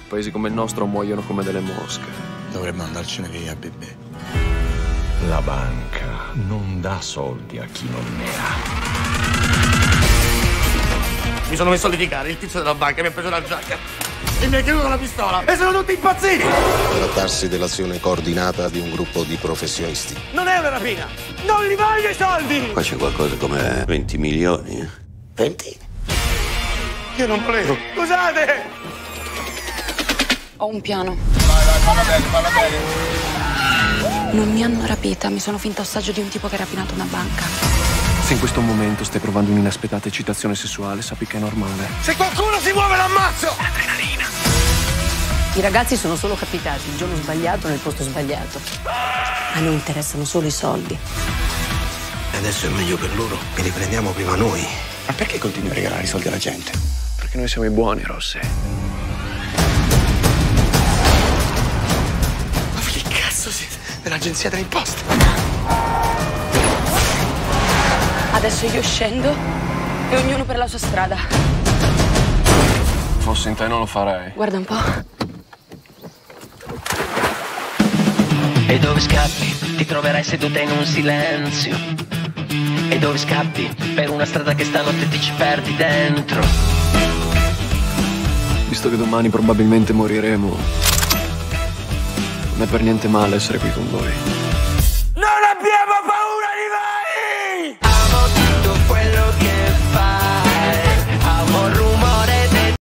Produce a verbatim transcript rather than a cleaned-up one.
Paesi come il nostro muoiono come delle mosche. Dovremmo andarcene via, bebè. La banca non dà soldi a chi non ne ha. Mi sono messo a litigare, il tizio della banca mi ha preso la giacca e mi ha chiuso la pistola e sono tutti impazziti! Trattarsi dell'azione coordinata di un gruppo di professionisti. Non è una rapina! Non li voglio i soldi! Qua c'è qualcosa come venti milioni. venti? Io non volevo. Scusate! Ho un piano. Vai, vai, parla bene, parla bene. Non mi hanno rapita, mi sono finta ostaggio di un tipo che ha rapinato una banca. Se in questo momento stai provando un'inaspettata eccitazione sessuale, sappi che è normale. Se qualcuno si muove l'ammazzo! Adrenalina. I ragazzi sono solo capitati il giorno sbagliato nel posto sbagliato. A noi interessano solo i soldi. E adesso è meglio per loro che li prendiamo prima noi. Ma perché continui a regalare i soldi alla gente? Perché noi siamo i buoni, Rossi. Ma che cazzo siete? Dell'agenzia delle imposte? Adesso io scendo e ognuno per la sua strada. Fossi in te non lo farei. Guarda un po'. E dove scappi? Ti troverai seduta in un silenzio. E dove scappi? Per una strada che stanotte ti ci perdi dentro. Visto che domani probabilmente moriremo, non è per niente male essere qui con voi. Non abbiamo paura!